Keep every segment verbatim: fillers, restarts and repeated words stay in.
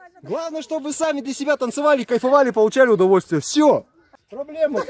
Главное, чтобы вы сами для себя танцевали, кайфовали, получали удовольствие. Все. Проблема.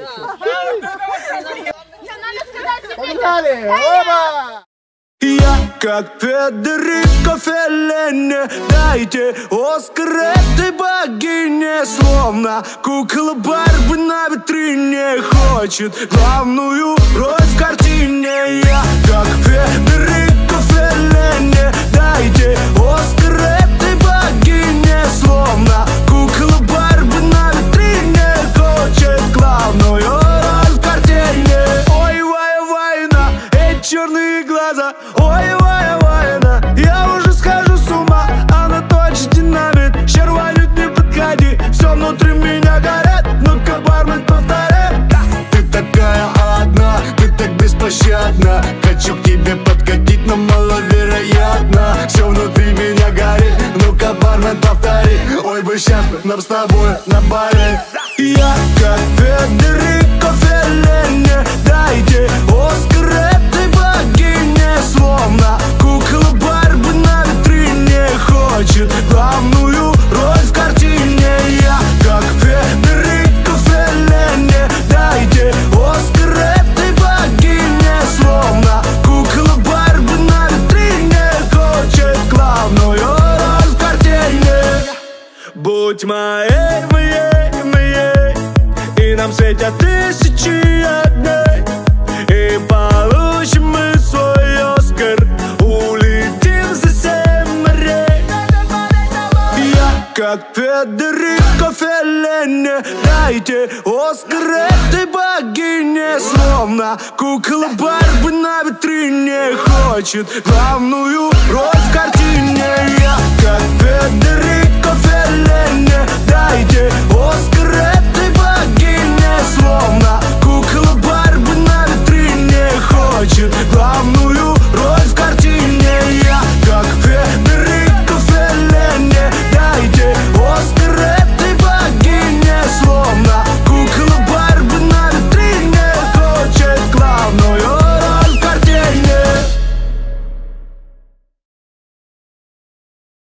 Погнали! Оба! Я как Федерико Феллини, дайте Оскар этой богине. Словно кукла Барби на витрине, хочет главную роль в картине. Я как Федерико Феллини, дайте Оскар этой богине. Словно кукла Барби на витрине, хочет главную роль в картине. Ой, вай, вайна, эти черные глаза. Ой, вай, вайна, я уже схожу с ума. Она точно динамит, щерванют не подходи. Все внутри меня горят, ну-ка, бармен, повторяй. Ты такая одна, ты так беспощадна. Хочу к тебе подкатить, но маловероятно. Все внутри меня горит, ну-ка, бармен, повтори. Ой, бы сейчас нам с тобой на баре. Я как Федерико Феллини, дайте Оскар этой богине. Словно кукла Барби на витрине, хочет главную роль в картине. Я как Федерико Феллини, дайте Оскар этой богине. Словно кукла Барби на витрине, хочет главную роль в картине. Будь моей, моей, моей, и нам светят тысячи огней, и получим мы свой Оскар, улетим за семь морей. Я как Федерико Феллини, дайте Оскар этой богине. Словно кукла Барби на витрине, хочет главную роль в картине. Я как Федерико